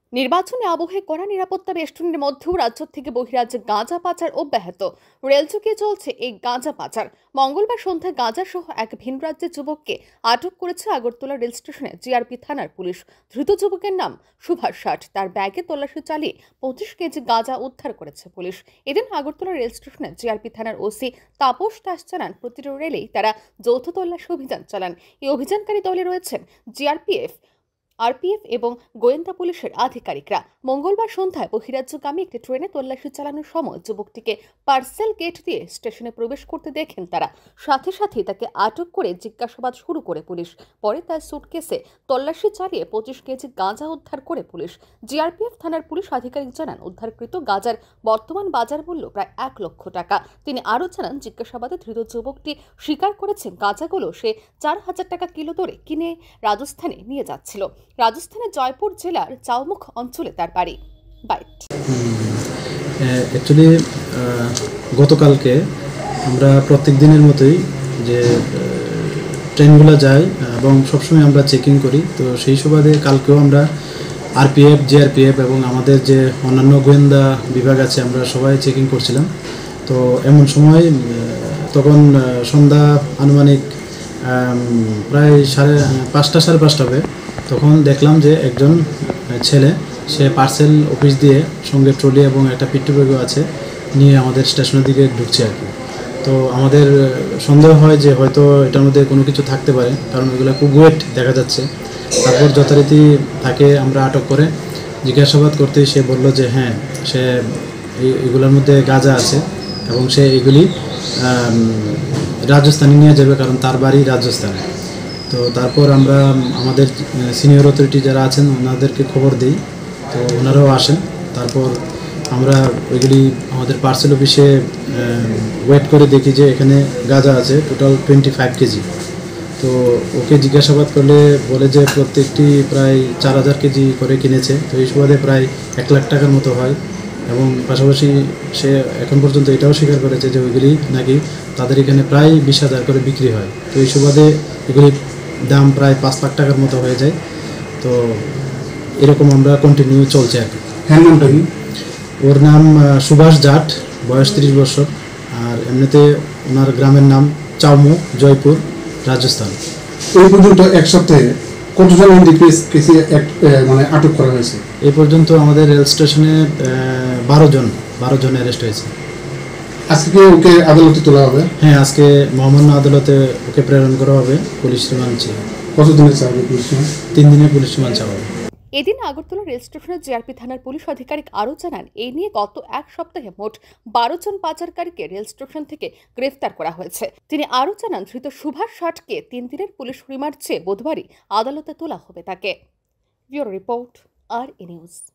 নির্বাচনে আবহে কড়া নিরাপত্তা বেষ্টনীর মধ্যেও রাজ্য থেকে বহিরাজ্যে গাঁজা পাচার অব্যাহত। রেল চুকিয়ে চলছে এই গাঁজা পাচার। মঙ্গলবার সন্ধ্যায় গাঁজা সহ এক ভিন রাজ্যের যুবককে আটক করেছে আগরতলা রেল স্টেশনে জিআরপি থানার পুলিশ। ধৃত যুবকের নাম সুভাষ ষাট। তার ব্যাগে তল্লাশি চালিয়ে 25 কেজি গাঁজা উদ্ধার করেছে পুলিশ। এদিন আগরতলা রেল স্টেশনে জিআরপি থানার ওসি তাপস দাস জানান, প্রতিটি রেলেই তারা যৌথ তল্লাশি অভিযান চালান। এই অভিযানকারী দলে রয়েছেন জিআরপিএফ, আরপিএফ এবং গোয়েন্দা পুলিশের আধিকারিকরা। মঙ্গলবার সন্ধ্যায় বহিরাজ্যগামী একটি ট্রেনে তল্লাশি চালানোর সময় যুবকটিকে পার্সেল গেট দিয়ে স্টেশনে প্রবেশ করতে দেখেন তারা। সাথে সাথেই তাকে আটক করে জিজ্ঞাসাবাদ শুরু করে পুলিশ। পরে তার সুটকেসে তল্লাশি চালিয়ে 25 কেজি গাঁজা উদ্ধার করে পুলিশ। জিআরপিএফ থানার পুলিশ আধিকারিক জানান, উদ্ধারকৃত গাঁজার বর্তমান বাজার মূল্য প্রায় 1 লক্ষ টাকা। তিনি আরও জানান, জিজ্ঞাসাবাদে ধৃত যুবকটি স্বীকার করেছেন গাঁজাগুলো সে 4000 টাকা কিলো দরে কিনে রাজস্থানে নিয়ে যাচ্ছিল। রাজস্থানের জয়পুর জেলার চাউমুখ অঞ্চলে তার বাড়ি। অ্যাকচুয়ালি গতকালকে আমরা প্রত্যেক দিনের মতোই যে ট্রেনগুলো যায় এবং সবসময় আমরা চেকিং করি, তো সেই সুবাদে কালকেও আমরা আরপিএফ, জিআরপিএফ এবং আমাদের যে অন্যান্য গোয়েন্দা বিভাগ আছে আমরা সবাই চেকিং করছিলাম। তো এমন সময় তখন সন্ধ্যা আনুমানিক প্রায় 5:30 সাড়ে 5টা হবে। তখন দেখলাম যে একজন ছেলে, সে পার্সেল অফিস দিয়ে সঙ্গে ট্রলি এবং একটা পিট্টু ব্যাগও আছে নিয়ে আমাদের স্টেশনের দিকে ঢুকছে আর কি। তো আমাদের সন্দেহ হয় যে হয়তো এটার মধ্যে কোনো কিছু থাকতে পারে, কারণ এগুলো খুব ওয়েট দেখা যাচ্ছে। তারপর যথারীতি তাকে আমরা আটক করে জিজ্ঞাসাবাদ করতেই সে বলল যে হ্যাঁ, সে এগুলোর মধ্যে গাঁজা আছে এবং সে এগুলি রাজস্থানে নিয়ে যাবে, কারণ তার বাড়ি রাজস্থানে। তো তারপর আমরা আমাদের সিনিয়র অথরিটি যারা আছেন ওনাদেরকে খবর দিই, তো ওনারাও আসেন। তারপর আমরা ওইগুলি আমাদের পার্সেল অফিসে ওয়েট করে দেখি যে এখানে গাঁজা আছে টোটাল 25 কেজি। তো ওকে জিজ্ঞাসাবাদ করলে বলে যে প্রত্যেকটি প্রায় 4000 কেজি করে কিনেছে, তো এই সুবাদে প্রায় 1 লাখ টাকার মতো হয়। এবং পাশাপাশি সে এখন পর্যন্ত এটাও স্বীকার করেছে যে ওইগুলি নাকি তাদের এখানে প্রায় 20,000 করে বিক্রি হয়। তো এই সুবাদে এগুলি দাম প্রায় 5 লাখ টাকার মতো হয়ে যায়। তো এরকম আমরা কন্টিনিউ চলছে আর কি। হ্যাঁ, নামটা কি? ওর নাম সুভাষ জাট, বয়স 30 বছর। আর এমনিতে ওনার গ্রামের নাম চাউমুখ, জয়পুর, রাজস্থান। এই পর্যন্ত এক সপ্তাহে কতজন কেসে মানে আটক করা হয়েছে? এই পর্যন্ত আমাদের রেল স্টেশনে 12 জন অ্যারেস্ট হয়েছে। আজকে ওকে আদালতে তোলা হবে? হ্যাঁ, আজকে মহামান্য আদালতে ওকে প্রেরণ করা হবে পুলিশ রিমান্ডে। কতদিনের চাবে পুলিশ রিমান্ড? 3 দিনের পুলিশ রিমান্ড চাওয়া হবে। এদিন আগরতলা রেল স্টেশনের জিআরপি থানার পুলিশ আধিকারিক আরও জানান, এই নিয়ে গত 1 সপ্তাহে মোট 12 জন পাচারকারীকে রেল স্টেশন থেকে গ্রেফতার করা হয়েছে। তিনি আরও জানান, ধৃত সুভাষ ষাটকে 3 দিনের পুলিশ রিমান্ড চেয়ে বুধবারই আদালতে তোলা হবে তাকে। ব্যুরো রিপোর্ট, আর নিউজ।